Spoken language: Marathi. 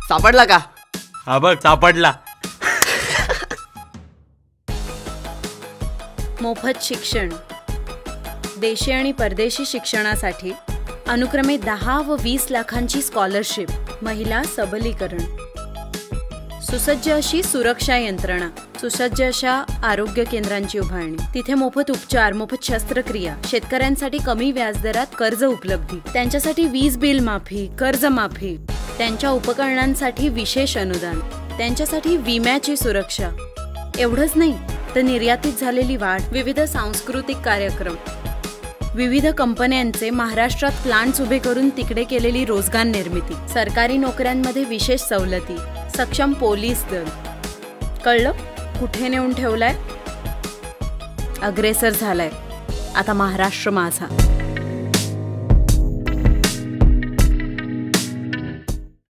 सापडला का? हा बघ सापडला. मोफत शिक्षण, देशी आणि परदेशी शिक्षणासाठी अनुक्रमे 10 व 20 लाखांची स्कॉलरशिप, महिला सबलीकरण, सुसज्ज अशी सुरक्षा यंत्रणा, सुसज्ज अशा आरोग्य केंद्रांची उभारणी, तिथे मोफत उपचार, मोफत शस्त्रक्रिया, शेतकऱ्यांसाठी कमी व्याजदरात कर्ज उपलब्धी, त्यांच्यासाठी वीज बिल माफी, कर्ज माफी, त्यांच्या उपकरणांसाठी विशेष अनुदान, त्यांच्यासाठी विम्याची सुरक्षा. एवढंच नाही तर निर्यातीत झालेली वाढ, विविध सांस्कृतिक कार्यक्रम, विविध कंपन्यांचे महाराष्ट्रात प्लांट्स उभे करून तिकडे केलेली रोजगार निर्मिती, सरकारी नोकऱ्यांमध्ये विशेष सवलती, सक्षम पोलीस दल. कळलं कुठे नेऊन ठेवलाय? अग्रेसर झालाय आता महाराष्ट्र माझा.